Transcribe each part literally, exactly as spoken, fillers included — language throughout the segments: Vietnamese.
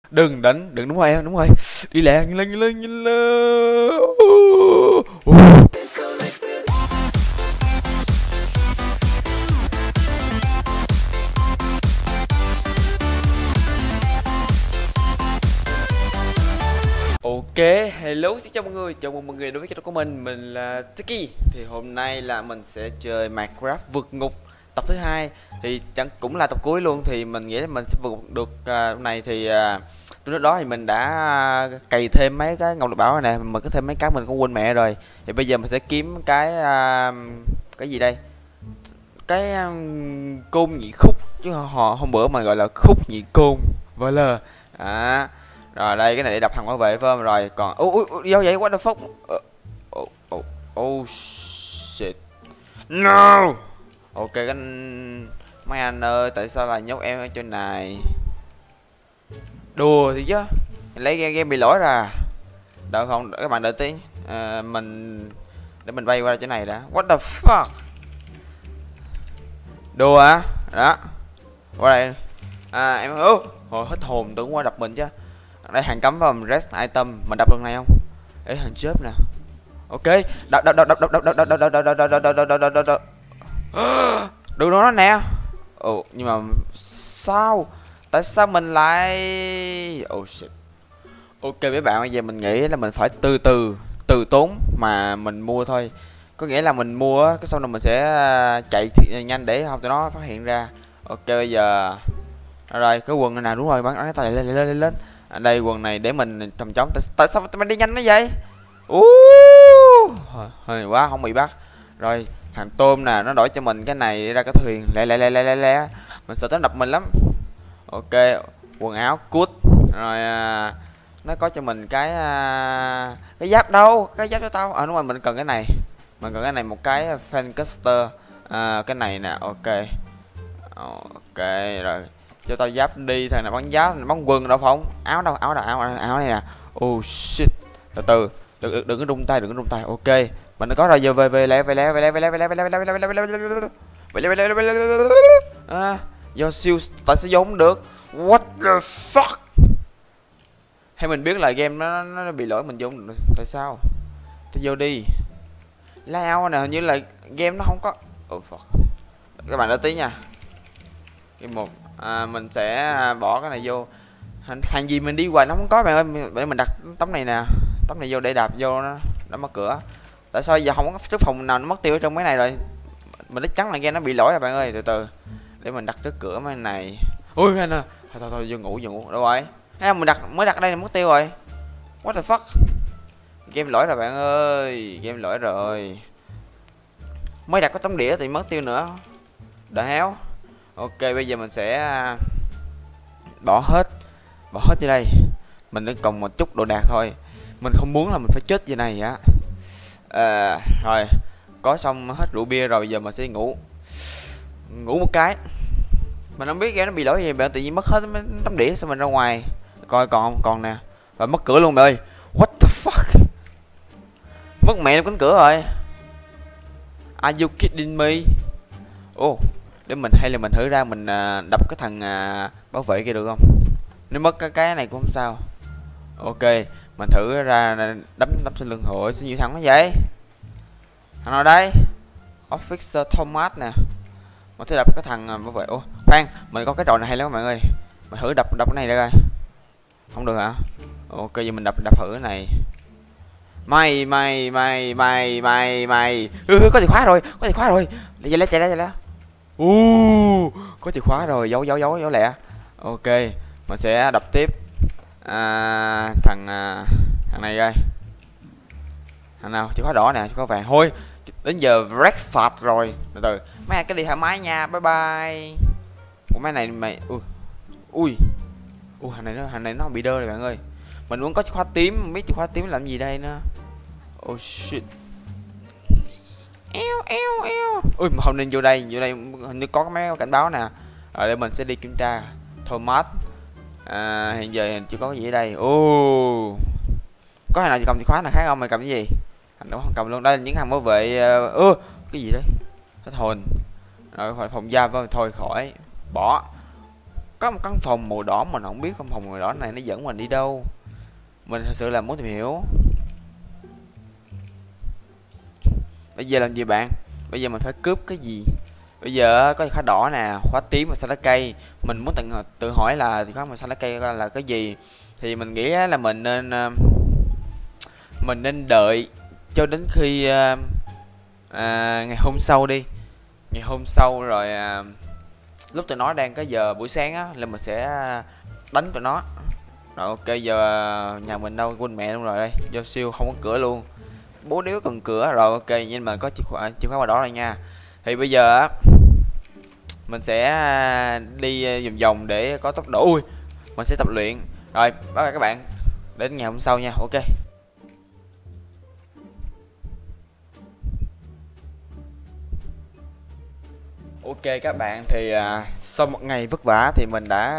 Đừng đánh, đừng, đúng rồi em, đúng rồi. Đi lẹ, nhanh lên, nhanh lên, nhanh lên. Ok, hello, xin chào mọi người, chào mừng mọi người đến với kênh của mình, mình là Tiki. Thì hôm nay là mình sẽ chơi Minecraft vượt ngục tập thứ hai. Thì chẳng cũng là tập cuối luôn, thì mình nghĩ là mình sẽ vượt được uh, này thì uh, lúc đó thì mình đã uh, cày thêm mấy cái ngọc lục bảo này, mình có thêm mấy cái mình cũng quên mẹ rồi. Thì bây giờ mình sẽ kiếm cái uh, cái gì đây? Cái um, côn nhị khúc, chứ họ hôm bữa mà gọi là khúc nhị côn. Vâng là à. Rồi đây cái này để đập thằng bảo vệ phải không? Rồi còn ui ui ui đâu vậy? What the fuck? Uh, oh, oh, oh shit. No. Ok cái mấy anh ơi, tại sao lại nhốt em ở chỗ này? Đùa thì chứ. Lấy game, game bị lỗi ra. Đợi không, các bạn đợi tí. À, mình để mình bay qua chỗ này đã. What the fuck? Đùa hả? Đó. Qua đây. À em ơi. Hồi hết hồn tưởng qua đập mình chứ. Đây hàng cấm vào rest item, mình đập lần này không? Ê hàng chớp nè. Ok, đập đập đập đập đập đập đập đập đập đập đập đập đập đập đập đập đập đập. Đừng nó nè. Ồ nhưng mà sao? Tại sao mình lại oh shit. Ok mấy bạn, bây giờ mình nghĩ là mình phải từ từ từ tốn mà mình mua thôi. Có nghĩa là mình mua cái xong rồi mình sẽ chạy nhanh để không tụi nó phát hiện ra. Ok bây giờ rồi cái quần này nào, đúng rồi, bắn cái tay lên lên lên lên. À, đây quần này để mình trầm trống. Tại, tại sao mình đi nhanh nó vậy? uh, hơi quá không bị bắt. Rồi thằng tôm nè, nó đổi cho mình cái này ra cái thuyền lẹ lẹ lẹ lẹ lẹ lẹ. Mình sợ tới đập mình lắm. Ok quần áo cút rồi. À, nó có cho mình cái à, cái giáp đâu, cái giáp cho tao. À đúng rồi, mình cần cái này, mình cần cái này, một cái fancaster. À, cái này nè. Ok ok rồi cho tao giáp đi. Thằng này bắn giáp, bắn quần đâu không? Áo đâu, áo đâu, áo áo này nè. Oh shit, từ từ, đừng đừng đừng có rung tay, đừng có rung tay. Ok mình đã có rồi, giờ về về lẹ về lẹ về lẹ về lẹ về lẹ về lẹ về lẹ về lẹ về lẹ về lẹ về lẹ về lẹ. À do siêu, tại sao vô không được? What the fuck? Hay mình biết là game nó nó bị lỗi mình vô không được, tại sao? Tôi vô đi. Lao nè, hình như là game nó không có. Oh fuck. Các bạn đợi tí nha. Game một à, mình sẽ bỏ cái này vô. Hàng, hàng gì mình đi hoài nó không có bạn ơi. Để mình đặt tấm này nè, tấm này vô để đạp vô nó nó mở cửa. Tại sao giờ không có trước phòng nào nó mất tiêu ở trong mấy này rồi? Mình chắc chắn là game nó bị lỗi rồi bạn ơi. Từ từ để mình đặt trước cửa mấy này. Ui anh ơi, thôi thôi thôi vô ngủ vô ngủ. Đâu rồi? Hay mình đặt mới đặt đây là mất tiêu rồi. What the fuck? Game lỗi rồi bạn ơi, game lỗi rồi. Mới đặt có tấm đĩa thì mất tiêu nữa. Đợi héo. Ok bây giờ mình sẽ bỏ hết, bỏ hết vô đây. Mình chỉ còn một chút đồ đạc thôi. Mình không muốn là mình phải chết như này á. À, rồi có xong hết rượu bia rồi, giờ mình sẽ ngủ. Ngủ một cái. Mình không biết game nó bị lỗi gì, bạn tự nhiên mất hết tấm đĩa xong mình ra ngoài. Coi còn còn nè. Và mất cửa luôn bạn ơi. What the fuck? Mất mẹ cánh cửa rồi. Are you kidding me? Ồ, oh, để mình hay là mình thử ra mình uh, đập cái thằng uh, bảo vệ kia được không? Nếu mất cái cái này cũng không sao. Ok, mình thử ra đấm đấm trên lưng. Hội sao nhiều thằng nó vậy? Thằng nào đây? Officer Thomas nè. Mình thử đập cái thằng uh, bảo vệ. Ô, khoan, mình có cái trò này hay lắm các bạn ơi. Mình thử đập đập cái này ra coi. Không được hả? Ok, giờ mình đập đập thử cái này. Mày mày mày mày mày mày. Ừ, có chìa khóa rồi, có chìa khóa rồi. Chạy lên chạy lên chạy lên. Uh, có chìa khóa rồi, giấu giấu giấu giấu lẹ. Ok, mình sẽ đập tiếp. À, thằng à, thằng này coi. Thằng nào? Chìa khóa đỏ nè, chìa khóa vàng. Thôi, đến giờ breakfast rồi. Từ từ. Mấy cái đi thoải mái nha. Bye bye. Ủa mấy này mày ui. Ui. Ui thằng này nó thằng này nó bị đơ rồi bạn ơi. Mình muốn có chìa khóa tím, không biết chìa khóa tím làm gì đây nữa. Oh shit. Eo eo eo. Ui mà không nên vô đây, vô đây hình như có cái máy cảnh báo nè. Rồi để mình sẽ đi kiểm tra. Thomas. À, hiện giờ chưa có cái gì ở đây. Ô. Có thằng nào cầm chìa khóa nào khác không? Mày cầm cái gì? Thằng đó không cầm luôn. Đây là những thằng bảo vệ. Ơ, uh, cái gì đấy? Hết hồn. Rồi khỏi phòng giam thôi, thôi khỏi. Bỏ. có một căn phòng màu đỏ, mình không biết căn phòng màu đỏ này nó dẫn mình đi đâu. Mình thật sự là muốn tìm hiểu. Bây giờ làm gì bạn? Bây giờ mình phải cướp cái gì? Bây giờ có khóa đỏ nè, khóa tím và xanh lá cây. Mình muốn tự, tự hỏi là khóa mà xanh lá cây là cái gì. Thì mình nghĩ là mình nên mình nên đợi cho đến khi à, à, ngày hôm sau đi. Ngày hôm sau rồi à, lúc tụi nó đang cái giờ buổi sáng á là mình sẽ đánh tụi nó. Rồi ok, giờ nhà mình đâu, quên mẹ luôn rồi đây. Do siêu không có cửa luôn. Bố nếu cần cửa rồi ok, nhưng mà có chìa khóa chìa khóa màu đỏ rồi nha. Thì bây giờ á mình sẽ đi vòng vòng để có tốc độ. Ui, mình sẽ tập luyện. Rồi, bye bye các bạn. Đến ngày hôm sau nha. Ok. Ok các bạn, thì à, sau một ngày vất vả thì mình đã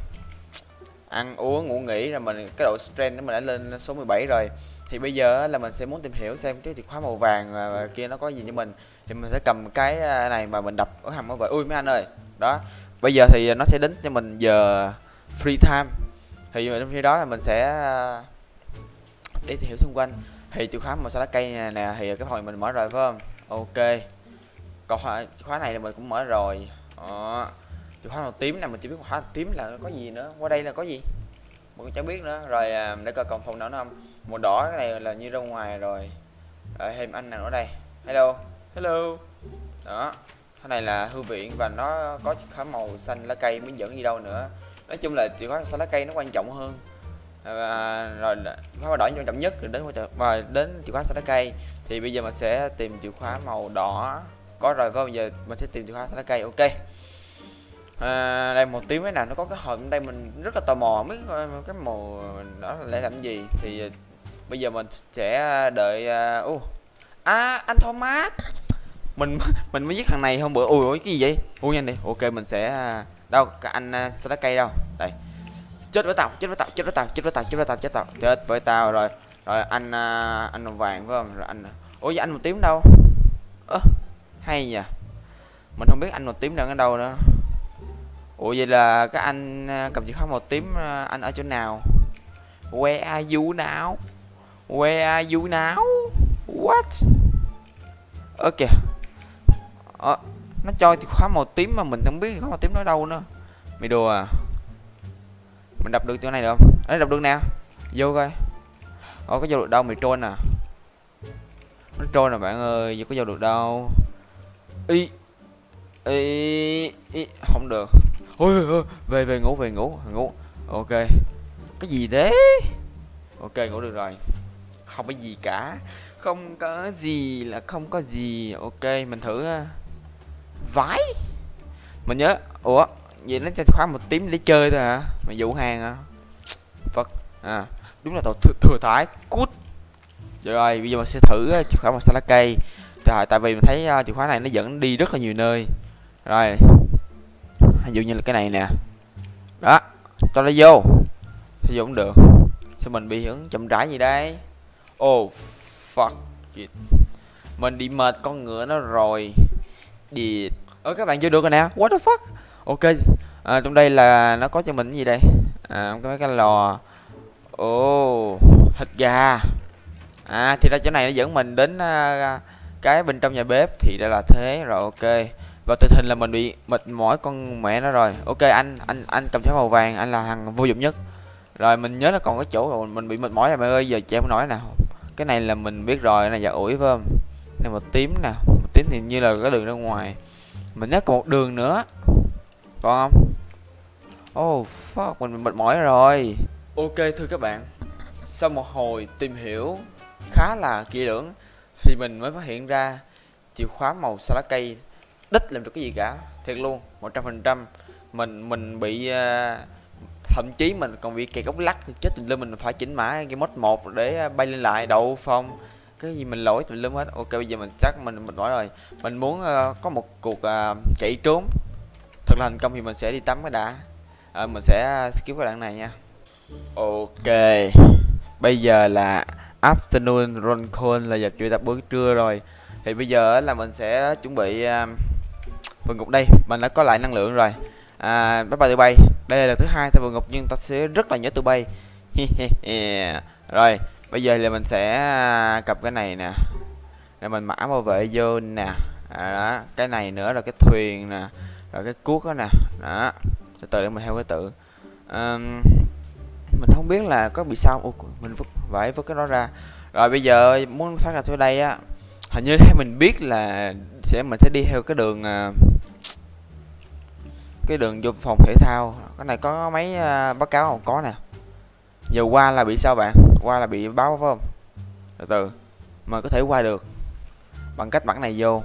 ăn uống ngủ nghỉ rồi, mình cái độ strength của mình đã lên số mười bảy rồi. Thì bây giờ là mình sẽ muốn tìm hiểu xem cái chìa khóa màu vàng và kia nó có gì cho mình. Thì mình sẽ cầm cái này mà mình đập ở hầm bảo vệ. Ui mấy anh ơi. Đó. Bây giờ thì nó sẽ đến cho mình giờ free time. Thì trong khi đó là mình sẽ đi tìm hiểu xung quanh. Thì chìa khóa màu xanh lá cây này nè, thì cái phòng mình mở rồi phải không? Ok. Còn chìa khóa này là mình cũng mở rồi. Đó. Chìa khóa màu tím này mình chỉ biết khóa tím là có gì nữa. Qua đây là có gì? Mình cũng chẳng biết nữa. Rồi để coi còn phòng nào nữa không? Màu đỏ cái này là như ra ngoài rồi. Rồi thêm anh nào ở đây. Hello. Hello. Đó. Cái này là thư viện và nó có chìa khóa màu xanh lá cây mới dẫn đi đâu nữa. Nói chung là chìa khóa xanh lá cây nó quan trọng hơn. À, rồi khóa màu đỏ quan trọng nhất rồi đến và đến chìa khóa xanh lá cây. Thì bây giờ mình sẽ tìm chìa khóa màu đỏ. Có rồi phải không? Giờ mình sẽ tìm chìa khóa xanh lá cây. Ok. À, đây màu tím cái nào nó có cái hộp đây, mình rất là tò mò mấy cái màu đó là để làm gì. Thì bây giờ mình sẽ đợi. Uh, à anh Thomas, mình mình mới giết thằng này hôm bữa. Ui ôi cái gì vậy? Ui nhanh đi. Ok mình sẽ đâu cái anh uh, lá cây đâu đây. Chết với tao, chết với tao, chết với tao, chết với tao, chết với tao, chết tao, chết với tao rồi. Rồi anh uh, anh màu vàng phải không? Rồi anh ủa vậy anh màu tím đâu? Ơ à, hay nhỉ, mình không biết anh màu tím đang ở đâu nữa. Ủa vậy là cái anh cầm chìa khóa màu tím anh ở chỗ nào? Where are you now? Where are you now? What? Ok. Ờ, nó cho chìa khóa màu tím mà mình không biết chìa khóa màu tím nó đâu nữa. Mày đùa à? Mình đập được chỗ này được không? Đấy đập được nào? Vô coi. Ồ có vô được đâu, mày trôn à? Nó trôn à bạn ơi, giờ có vô được đâu. Ý ý ý không được. Ôi, ôi, về về ngủ về ngủ ngủ. Ok. Cái gì đấy? Ok ngủ được rồi. Không có gì cả. Không có gì là không có gì. Ok mình thử. Vãi. Mình nhớ. Ủa vậy nó cho khóa một tím để chơi thôi hả? Mà dụ hàng hả? Phật. À đúng là tao thừa, thừa thải. Cút. Rồi bây giờ mình sẽ thử chìa khóa màu xanh lá cây. Tại tại vì mình thấy chìa khóa này nó dẫn đi rất là nhiều nơi. Rồi. Ví dụ như là cái này nè. Đó. Cho nó vô. Sử dụng được. Sao mình bị hưởng chậm rãi gì đây? Oh fuck it. Mình đi mệt con ngựa nó rồi. Đi. Ơ các bạn chưa được rồi nè. What the fuck? Ok. À, trong đây là nó có cho mình cái gì đây? À có mấy cái lò. Ồ oh, thịt gà. À thì ra chỗ này nó dẫn mình đến uh, cái bên trong nhà bếp. Thì đây là thế. Rồi ok. Và tình hình là mình bị mệt mỏi con mẹ nó rồi. Ok anh anh anh cầm cháo màu vàng, anh là thằng vô dụng nhất. Rồi mình nhớ là còn cái chỗ rồi mình bị mệt mỏi rồi mẹ ơi, giờ chị em nói nào. Cái này là mình biết rồi, này giờ ủi phải không? Này màu tím nè, màu tím thì như là cái đường ra ngoài. Mình nhớ còn một đường nữa. Còn không? Oh fuck, mình bị mệt mỏi rồi. Ok thưa các bạn, sau một hồi tìm hiểu khá là kỹ lưỡng thì mình mới phát hiện ra chìa khóa màu xanh lá cây đích làm được cái gì cả, thiệt luôn, một trăm phần trăm. Mình mình bị uh, thậm chí mình còn bị kẹt góc lắc chết tùm lum, mình phải chỉnh mã cái mod một để bay lên lại đậu phong cái gì mình lỗi tùm lum hết. Ok bây giờ mình chắc mình mình mỏi rồi, mình muốn uh, có một cuộc uh, chạy trốn thật là thành công thì mình sẽ đi tắm cái đã. Uh, mình sẽ skip cái đoạn này nha. Ok bây giờ là afternoon run call, là giờ chưa tập bữa trưa rồi. Thì bây giờ là mình sẽ chuẩn bị uh, vườn ngục đây, mình đã có lại năng lượng rồi. À bye bye tụi bay. Đây là lần thứ hai ta vượt ngục nhưng ta sẽ rất là nhớ tụi bay. Rồi bây giờ là mình sẽ cặp cái này nè, để mình mã bảo vệ vô nè. À, đó. Cái này nữa là cái thuyền nè, rồi cái cuốc đó nè. Đó, từ từ để mình theo cái tự. um, mình không biết là có bị sao. Ủa, mình vứt phải vứt cái đó ra. Rồi bây giờ muốn phát ra tới đây á, hình như theo mình biết là sẽ mình sẽ đi theo cái đường uh, cái đường vô phòng thể thao. Cái này có mấy uh, báo cáo không? Có nè. Giờ qua là bị sao bạn? Qua là bị báo phải không? Từ từ mà có thể qua được bằng cách bắn này vô.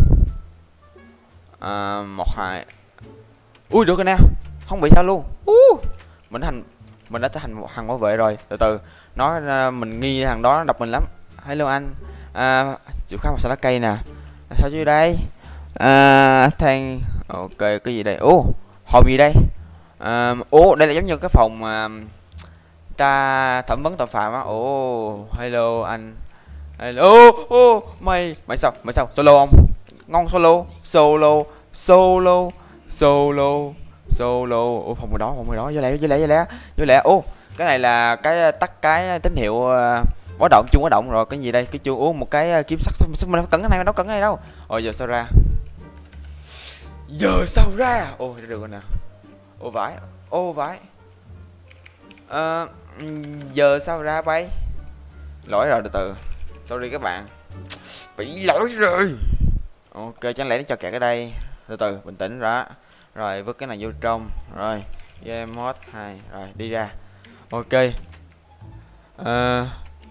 À, một hai. Ui được rồi nè, không bị sao luôn. uh, mình thành mình đã thành một thằng bảo vệ rồi. Từ từ nó mình nghi thằng đó nó đập mình lắm. Hello anh. À, chịu khá một sao lá cây nè. Sao chứ đây? À, than. Ok, cái gì đây? Ô, hòm gì đây? À, ô, đây là giống như cái phòng à, tra thẩm vấn tội phạm á. Ồ, hello anh. Hello. Ô, mày mày sao? Mày sao? Solo không? Ngon solo, solo, solo, solo, solo. Ô, phòng người đó, phòng người đó, vô lẹ, vô lẹ, vô lẹ, vô lẹ. Ô, cái này là cái tắt cái tín hiệu uh, báo động, chuông báo động rồi. Cái gì đây? Cái chuông. Uống một cái uh, kiếm sắt. Sao mình cẩn cái này, nó cẩn cái này đâu? Ôi giờ sao ra? Giờ sao ra? Ô, được rồi nè. Ô vãi, ô vãi. Ờ, giờ sao ra bay? Lỗi rồi, từ từ. Sorry các bạn, bị lỗi rồi. Ok, chẳng lẽ nó cho kẹt ở đây. Từ từ, bình tĩnh ra. Rồi vứt cái này vô trong. Rồi game mod hai. Rồi đi ra. Ok. Ờ,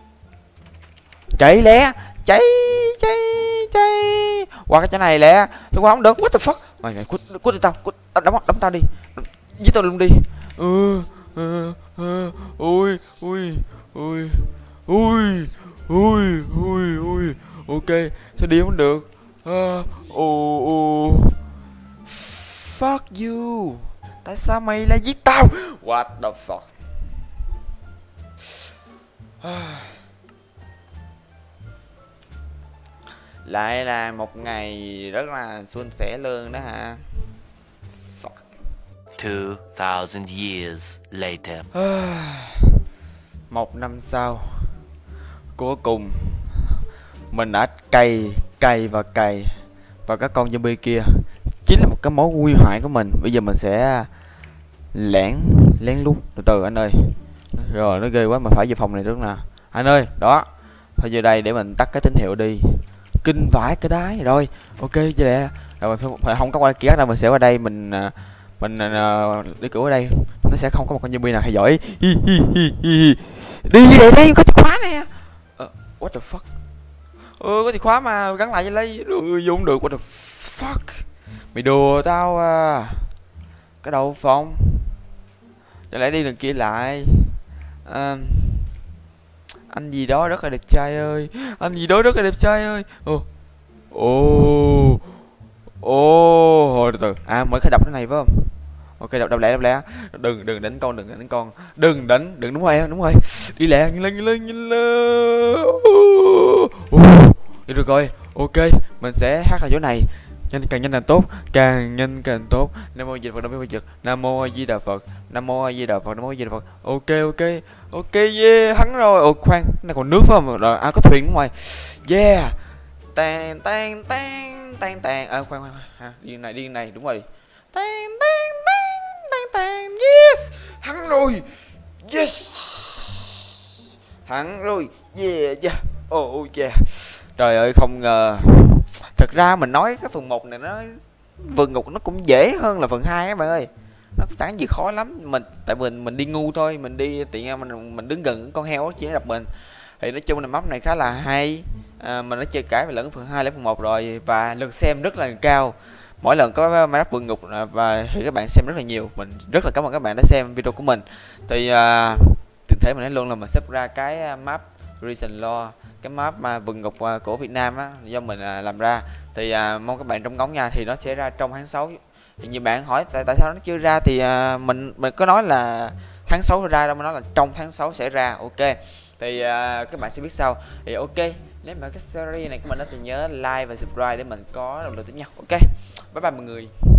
chạy lẹ. Chạy chạy chạy qua cái chỗ này lẹ. Tôi qua không được. What the fuck. Mày mày cút cút đi tao. Cút, đấm đấm tao đi. Giết tao luôn đi. Ừ, ừ, ừ. Ui ui ui ui ui ui ui. Ok, sao đi không được? Uh, oh, oh. Fuck you. Tại sao mày lại giết tao? What the fuck. Lại là một ngày rất là suôn sẻ luôn đó hả? Fuck. Two thousand years later. Một năm sau, cuối cùng mình đã cày cày và cày, và các con zombie kia chính là một cái mối nguy hại của mình. Bây giờ mình sẽ lẻn lén lút từ từ anh ơi. Rồi nó ghê quá, mà phải về phòng này trước nè anh ơi. Đó, phải về đây để mình tắt cái tín hiệu đi. Kinh vãi cái đái. Rồi ok chứ lẹ. Rồi phải không có qua kia đâu, mình sẽ qua đây mình mình uh, đi cửa ở đây. Nó sẽ không có một con zombie nào theo dõi. Hi, hi, hi, hi. Đi về đây, có chìa khóa nè. uh, What the fuck. Ừ, có chìa khóa mà gắn lại với lấy. Ừ, vô không được. What the fuck. Mày đùa tao à. Cái đầu phòng. Chẳng lẽ đi đường kia lại. à, Anh gì đó rất là đẹp trai ơi. Anh gì đó rất là đẹp trai ơi. Ồ ồ ồ. Hồi từ từ. À mới khai đập cái này phải không? Ok, đập đập lẹ đập lẹ. Đừng đừng đánh con, đừng đánh con. Đừng đánh, đừng. Đúng rồi, đúng rồi. Đi lẹ, nhanh lên, nhanh lên, nhanh lên. Đi được rồi. Ok, mình sẽ hát là chỗ này. Nhanh, càng nhanh càng tốt, càng nhanh càng tốt. Nam mô Di Đà Phật, Nam mô Di Đà Phật, Nam mô Di Đà Phật, Nam mô Di Đà Phật, Nam mô Di Đà Phật. Ok ok. Ok yeah, hắn rồi. Ồ khoan, cái này còn nước phải không? Rồi, à có thuyền đúng rồi. Yeah. Tan tan tan tan tan. À khoan khoan, à, đi này đi này, đúng rồi. Tan tan tan tan tan. Yes. Hắn rồi. Yes. Hắn rồi. Yeah yeah. Oh yeah. Trời ơi, không ngờ. Thật ra mình nói cái phần một này nó vượt ngục nó cũng dễ hơn là phần hai các bạn ơi. Nó chẳng gì khó lắm. Mình tại mình mình đi ngu thôi, mình đi tiện mình mình đứng gần con heo chỉ đập mình. Thì nói chung là map này khá là hay. À, mình đã chơi cả lẫn phần hai lẫn phần một rồi, và lượt xem rất là cao. Mỗi lần có map vượt ngục và thì các bạn xem rất là nhiều. Mình rất là cảm ơn các bạn đã xem video của mình. Thì à, tiện thể mình nói luôn là mình sắp ra cái map Reason Law, cái map mà vượt ngục của Việt Nam á, do mình à, làm ra. Thì à, mong các bạn trông ngóng nha. Thì nó sẽ ra trong tháng sáu. Thì nhiều bạn hỏi tại tại sao nó chưa ra, thì à, mình mình có nói là tháng sáu ra đâu, mà nói là trong tháng sáu sẽ ra. Ok, thì à, các bạn sẽ biết sau. Thì ok, nếu mà cái series này của mình đó thì nhớ like và subscribe để mình có động lực tiếp nhau. Ok, bye bye mọi người.